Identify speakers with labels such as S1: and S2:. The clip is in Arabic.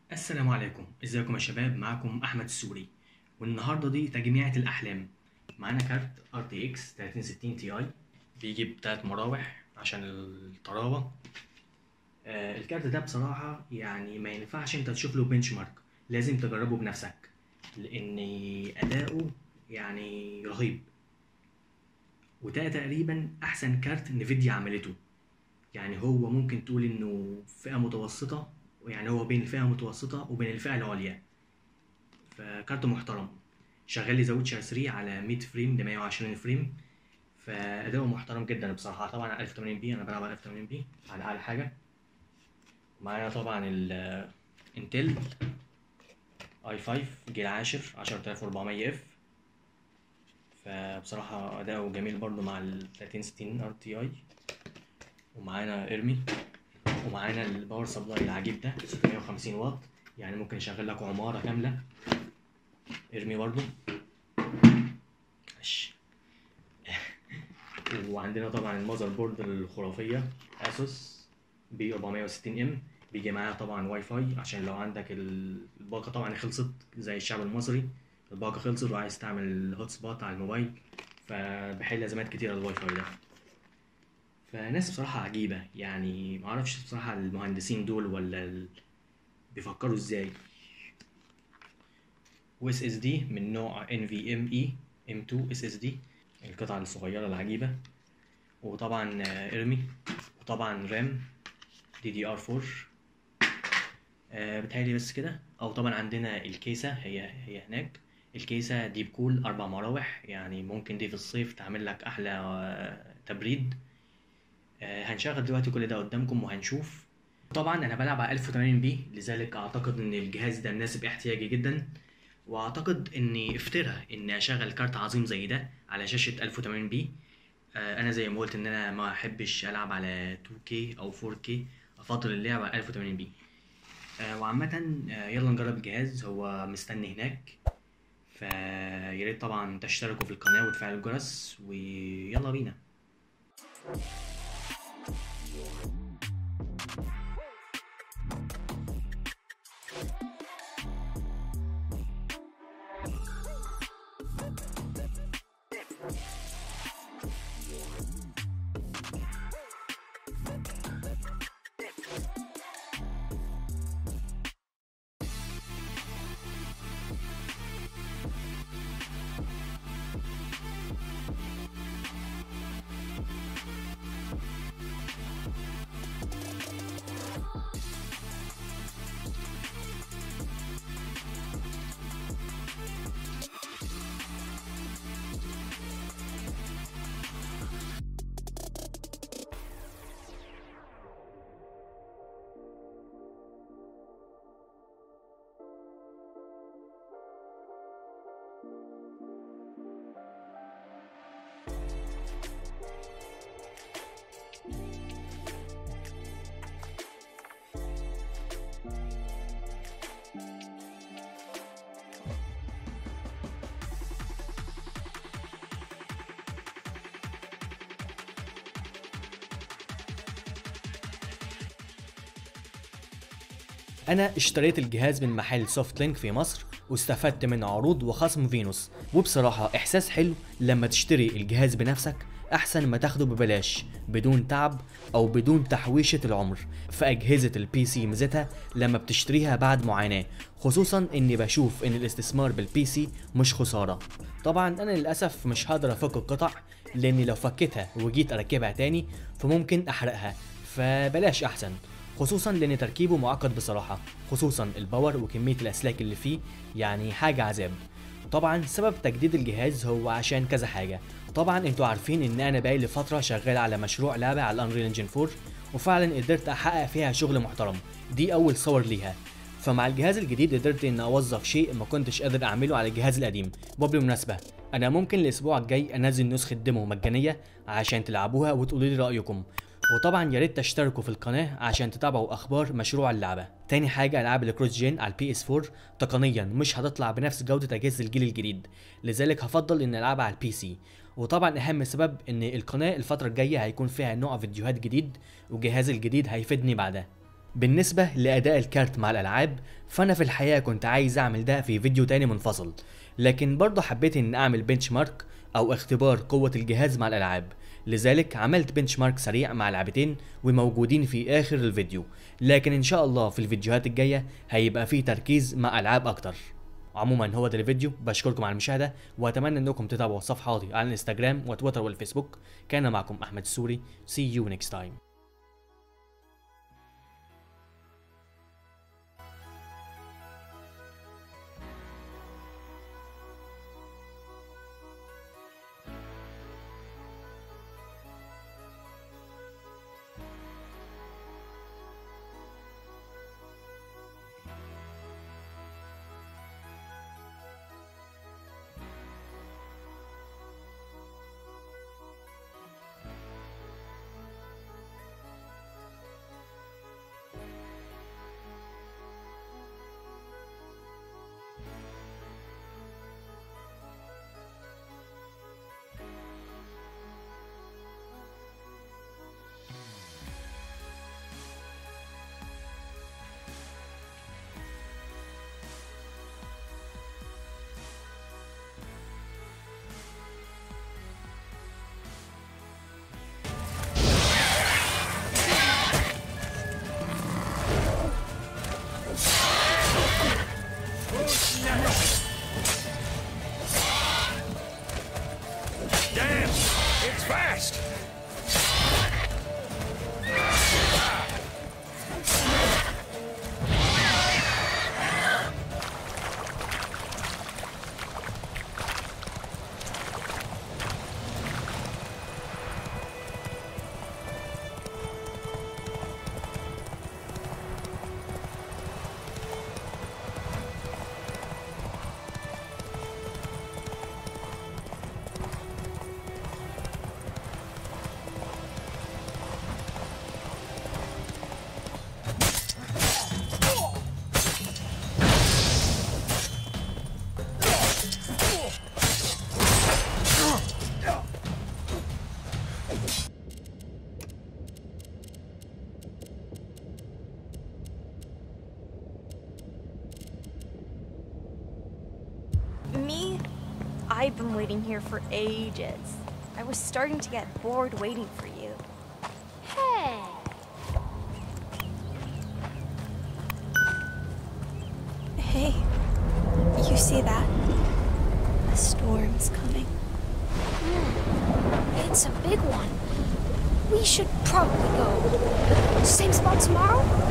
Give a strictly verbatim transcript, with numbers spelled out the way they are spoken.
S1: السلام عليكم، ازيكم يا شباب؟ معكم احمد السوري. والنهارده دي تجميعة الاحلام. معانا كارت ار تي اكس ثلاثين ستين تي اي، بيجي بتلات مراوح عشان الطراوه. آه الكارت ده بصراحه يعني ما ينفعش انت تشوف له بنش مارك، لازم تجربه بنفسك لان اداؤه يعني رهيب. وده تقريبا احسن كارت نفيديا عملته. يعني هو ممكن تقول انه فئه متوسطه، يعني هو بين الفئه المتوسطه وبين الفئه العليا. فكارت محترم، شغال لي ذا ويتشر ثلاثة على مية فريم ل مية وعشرين فريم. فأداؤه محترم جدا بصراحة. طبعا على ألف وثمانين بي، أنا بلعب على ألف وثمانين بي على أعلى حاجة. معايا طبعا الانتل اي خمسة جيل عاشر عشرة آلاف وأربعمية اف. فبصراحة أداؤه جميل برضو مع ال ثلاثين ستين ار تي اي. ومعانا ارمي، ومعانا الباور سبلاي العجيب ده ستمية وخمسين واط، يعني ممكن يشغل لك عمارة كاملة. ارمي برضو. وعندنا طبعا المذر بورد الخرافيه اسوس بي أربعمية وستين ام، بيجي معاها طبعا واي فاي عشان لو عندك الباقه طبعا خلصت زي الشعب المصري، الباقه خلصت وعايز تعمل هوت سبوت على الموبايل، فبحل ازمات كتيره الواي فاي ده. فناس بصراحه عجيبه، يعني معرفش بصراحه المهندسين دول ولا ال... بيفكروا ازاي. و اس اس دي من نوع ان في ام اي ام اتنين اس اس دي، القطعه الصغيره العجيبه. وطبعا ارمي، وطبعا رام دي دي ار أربعة. آه بتهيألي بس كده. او طبعا عندنا الكيسة، هي هي هناك. الكيسة ديب كول اربع مراوح، يعني ممكن دي في الصيف تعمل لك احلى آه تبريد. آه هنشغل دلوقتي كل ده قدامكم وهنشوف. طبعا انا بلعب على ألف وثمانين بي، لذلك اعتقد ان الجهاز ده مناسب احتياجي جدا. واعتقد اني افترى اني اشغل كارت عظيم زي ده على شاشة ألف وثمانين بي. آه، انا زي ما قلت ان انا ما احبش العب على تو كيه او فور كيه، افضل اللعب على ألف وثمانين بي. آه، وعامة آه، يلا نجرب الجهاز، هو مستني هناك. فياريت طبعا تشتركوا في القناة وتفعلوا الجرس، ويلا بينا.
S2: انا اشتريت الجهاز من محل سوفت لينك في مصر، واستفدت من عروض وخصم فينوس. وبصراحة احساس حلو لما تشتري الجهاز بنفسك، احسن ما تاخده ببلاش بدون تعب او بدون تحويشة العمر. فاجهزة البي سي ميزتها لما بتشتريها بعد معاناة، خصوصا اني بشوف ان الاستثمار بالبي سي مش خسارة. طبعا انا للاسف مش هقدر افك القطع، لاني لو فكيتها وجيت اركبها تاني فممكن احرقها، فبلاش احسن. خصوصا لان تركيبه معقد بصراحة، خصوصا الباور وكمية الاسلاك اللي فيه، يعني حاجة عذاب. طبعا سبب تجديد الجهاز هو عشان كذا حاجة. طبعا انتوا عارفين ان انا بقالي فترة شغال على مشروع لعبة على الانريل انجن أربعة، وفعلا قدرت احقق فيها شغل محترم. دي اول صور ليها. فمع الجهاز الجديد قدرت ان اوظف شيء ما كنتش قادر اعمله على الجهاز القديم. وبالمناسبة انا ممكن الاسبوع الجاي انزل نسخة ديمو مجانية عشان تلعبوها وتقولوا لي رايكم. وطبعا يا ريت تشتركوا في القناه عشان تتابعوا اخبار مشروع اللعبه. تاني حاجه، العاب الكروس جين على البي اس أربعة تقنيا مش هتطلع بنفس جوده اجهزه الجيل الجديد، لذلك هفضل ان العبها على البي سي. وطبعا اهم سبب ان القناه الفتره الجايه هيكون فيها نوع فيديوهات جديد، وجهازي الجديد هيفيدني بعدها. بالنسبة لأداء الكارت مع الألعاب، فأنا في الحقيقة كنت عايز أعمل ده في فيديو تاني منفصل، لكن برضه حبيت إن أعمل بنش مارك أو اختبار قوة الجهاز مع الألعاب، لذلك عملت بنش مارك سريع مع لعبتين وموجودين في آخر الفيديو، لكن إن شاء الله في الفيديوهات الجاية هيبقى فيه تركيز مع ألعاب أكتر. عموما هو ده الفيديو، بشكركم على المشاهدة وأتمنى إنكم تتابعوا صفحاتي على الانستجرام وتويتر والفيسبوك. كان معكم أحمد السوري. See you next time.
S3: Damn! It's fast!
S4: Me? I've been waiting here for ages. I was starting to get bored waiting for you.
S5: Hey!
S4: Hey, you see that? A storm's coming.
S5: Hmm. It's a big one. We should probably go. Same spot tomorrow?